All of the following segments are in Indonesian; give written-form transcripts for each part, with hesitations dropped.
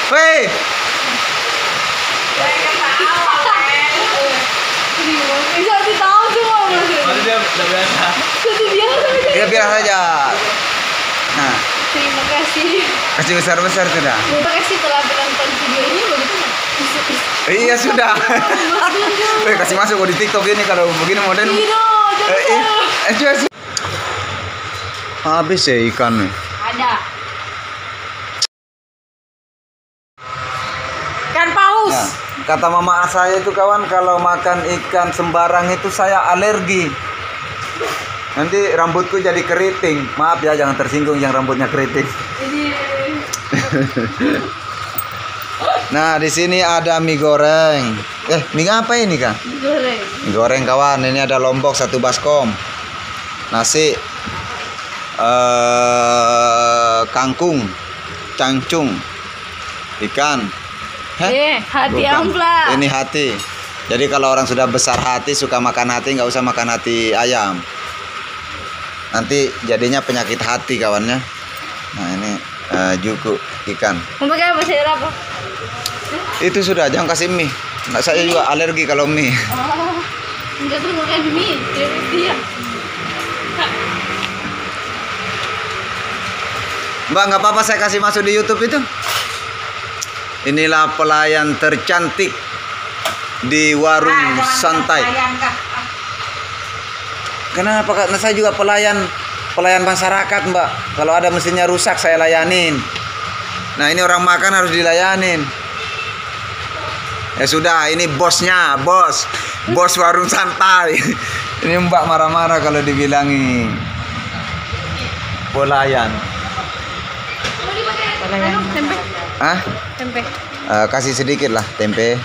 Weh. Bisa ditahu semua maksudnya. Dia udah biasa. Jadi biasa aja. Ya biasa saja. Nah, Terima kasih. kasih besar-besar sudah. Terima kasih telah menonton video ini. Begitu nggak? Iya sudah. Weh, kasih masuk di TikTok ini kalau begini model. Tidak, jangan. Habis ya ikan nih. Ada. Ikan paus. Ya, kata mama saya itu kawan, kalau makan ikan sembarang itu saya alergi. Nanti rambutku jadi keriting. Maaf ya, jangan tersinggung yang rambutnya keriting. Nah, di sini ada mie goreng. Mie apa ini, Kang? Goreng. Mie goreng kawan. Ini ada lombok 1 baskom. Nasi kangkung, cangcung, ikan. Hati Bukan. ampla. Ini hati. Jadi kalau orang sudah besar hati, suka makan hati, nggak usah makan hati ayam. Nanti jadinya penyakit hati kawannya. Nah ini juku ikan. Mau pakai apa sayur apa? Itu sudah, jangan kasih mie. Nah, saya juga alergi kalau mie. Oh, enggak tuh makan mie. Dia. Mbak, nggak apa-apa saya kasih masuk di YouTube itu. Inilah pelayan tercantik di warung santai. Kenapa? Karena saya juga pelayan masyarakat, Mbak. Kalau ada mesinnya rusak saya layanin. Nah, ini orang makan harus dilayanin. Ya sudah, ini bosnya, bos warung santai. Ini Mbak marah-marah kalau dibilangi pelayan. Tempe. Hah? Tempe. Kasih sedikit lah tempe.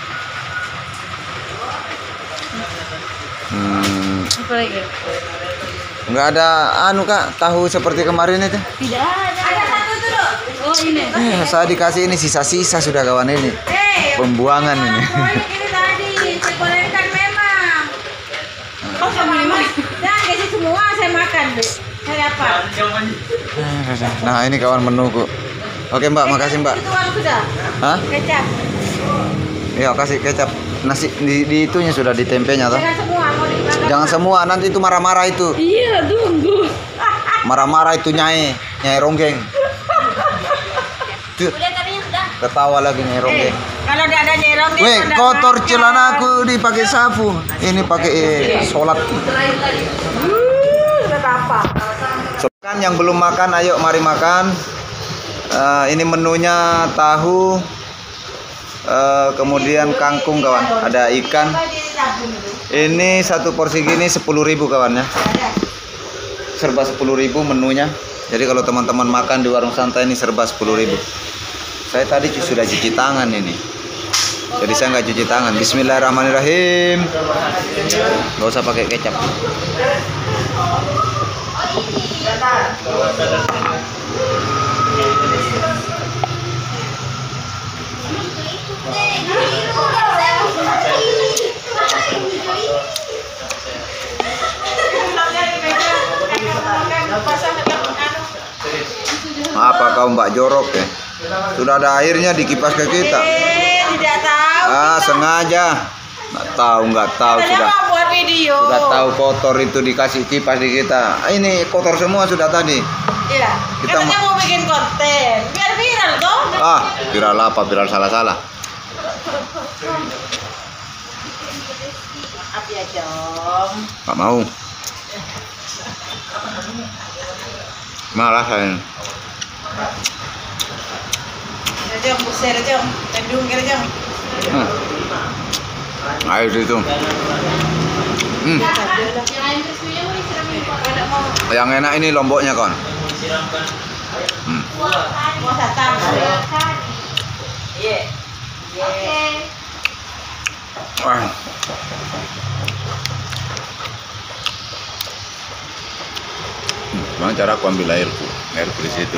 Apa lagi? Nggak ada Kak, tahu seperti kemarin itu. Tidak ada. Ada satu tuh, Dok. Oh, ini. Saya dikasih ini sisa-sisa sudah kawan ini. Pembuangan ini. Ini tadi saya gorengkan memang. Oh, kamu ini mah. Dan kasih semua saya makan, Bu. Saya apa? Nah, ini kawan menuku. Oke, Mbak, makasih, Mbak. Itu uang sudah. Hah? Kecap. Iya, kasih kecap. Nasi di itunya sudah di tempenya toh. Jangan semua mau dimakan. Jangan semua, nanti itu marah-marah itu. Iya, tunggu. Marah-marah itu nyai ronggeng. Tuh, Udah tadinya sudah. ketawa lagi nyai ronggeng. Kalau dia ada nyerong Weh, kotor celanaku dipakai sapu. Ini pakai sholat. Udah apa? Kan yang belum makan, ayo mari makan. Ini menunya tahu, kemudian kangkung kawan. Ada ikan. Ini satu porsi gini 10.000 kawan ya. Serba 10.000 menunya. Jadi kalau teman-teman makan di warung santai ini serba 10.000. Saya tadi sudah cuci tangan ini. Jadi saya nggak cuci tangan. Bismillahirrahmanirrahim. Nggak usah pakai kecap. Apa kau Mbak Jorok ya? Sudah ada airnya dikipas ke kita. Tidak tahu. Sengaja. Nggak tahu sudah. Mau buat video. Sudah tahu kotor itu dikasih kipas di kita. Ini kotor semua sudah tadi. Iya. Kita Katanya mau bikin konten. Biar viral dong. Viral apa? Viral salah-salah. Maaf ya, Jom. Nggak mau. Malah saya. Jom, share Jom. Tendung kira Jom. Air itu. Yang enak ini lomboknya kawan. Mau satang. Iya. Wah. Gimana cara aku ambil airku di situ.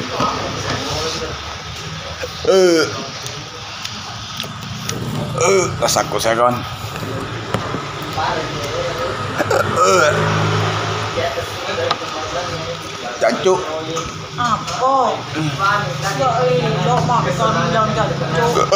Rasaku saya kawan. Cancuk. Apa? Ya lo makan yang jancuk.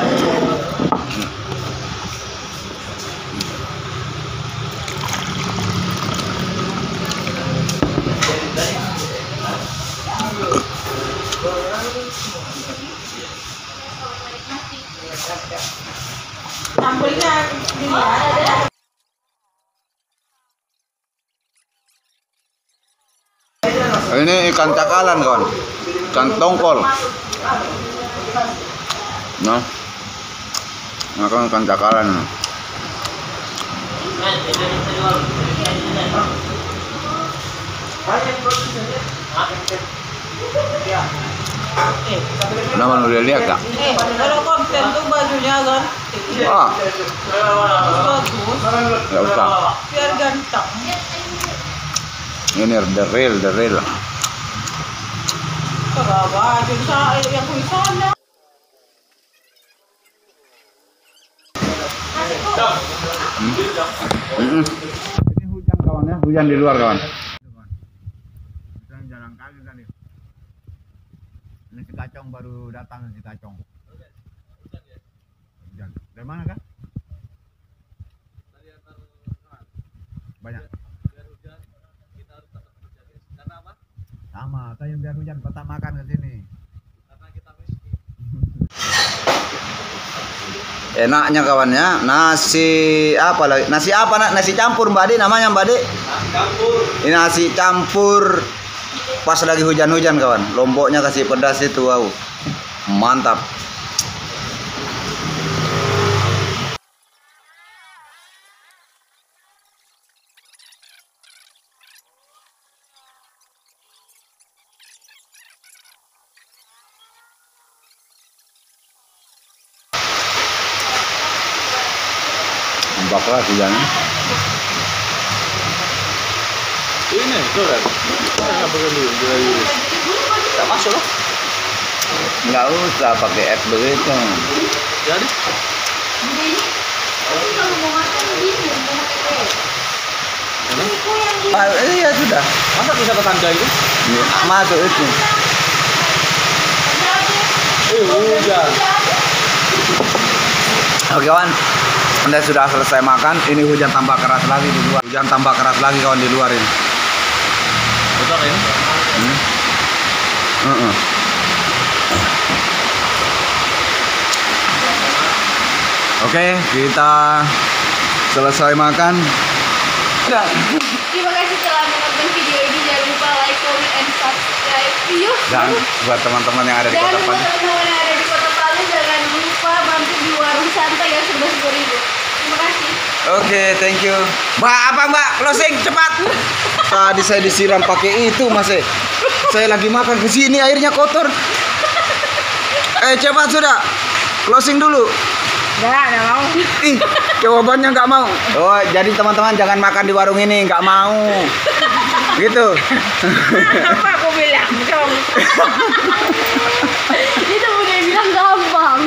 Sambelnya ini ya. Ini ikan cakalan kawan, ikan tongkol. Nah, makan ikan cakalan. Kenapa lu udah lihat tak? Kalau konten tuh bajunya kan. Ah, Bagus. nggak usah. Biar ganteng. Ini the real. Kalau baju yang tulisannya. Ini hujan kawan ya, hujan di luar kawan. Kita jalan kaki tadi. Ini si Kacong baru datang si Kacong. Hujan. Dari mana kah? Banyak. Sama, saya biar hujan tetap makan ke sini. Enaknya kawannya, nasi apa lagi? Nasi apa nak? Nasi campur Mbak Ade namanya Mbak Ade. Campur. Ini nasi campur pas lagi hujan-hujan kawan. Lomboknya kasih pedas itu, wow. Mantap. Baklah hujannya. Ini tuh kan, nggak perlu dulu. Tak masuk loh. Nggak usah pakai app begitu. Jadi, Kalau mau makan gini, mau makan Iya sudah. masa bisa ke tangga itu? Masuk itu. Hujan. Oke kawan, Anda sudah selesai makan. Ini hujan tambah keras lagi di luar. Hujan tambah keras lagi kawan di luar ini. Betul ini? Oke, kita selesai makan. Terima kasih telah menonton video ini. Jangan lupa like, comment, and subscribe. Dan buat teman-teman yang ada di Dan Kota buat Palu, teman-teman yang ada di Kota Palu, jangan lupa mampir di warung santai yang serba 10.000. Terima kasih. oke, thank you. Mbak, apa Mbak? Closing cepat. Tadi saya disiram pakai itu, Mas. Saya lagi makan ke sini airnya kotor. Cepat sudah. Closing dulu. Enggak mau. Ih, jawabannya nggak mau. Oh, jadi teman-teman jangan makan di warung ini, nggak mau. Gitu. Apa aku bilang dong? Itu udah bilang gampang.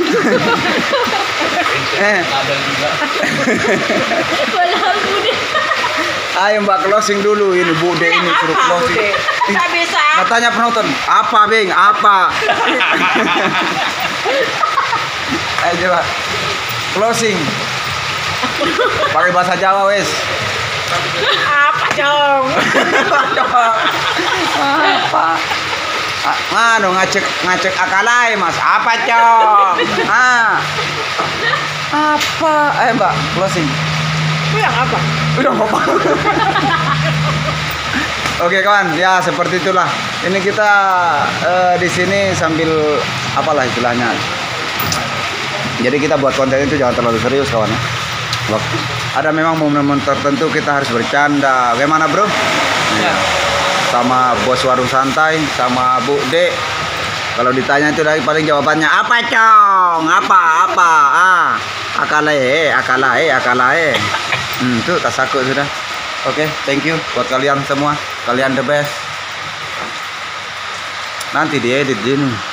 Ada juga. Padahal udah. Ayo Mbak closing dulu ini Bude ini suruh closing. Enggak bisa. Katanya penonton, apa Bing? Apa? Ayo coba. Closing. Pakai bahasa Jawa wes. Apa dong? Apa? Nganu ngacek akalai Mas. Apa cong? Apa? Ayo Mbak closing. Bilang apa? Udah apa? Oke kawan, ya seperti itulah. Ini kita di sini sambil apalah istilahnya. Jadi kita buat konten itu jangan terlalu serius kawan. Ada memang momen-momen tertentu kita harus bercanda. Bagaimana bro? Ya. Sama bos warung santai, sama Bu De. Kalau ditanya itu lagi paling jawabannya apa cong? Apa? Akalae. Tuh tak sakut sudah. Oke, thank you buat kalian semua. Kalian the best. Nanti diedit gini.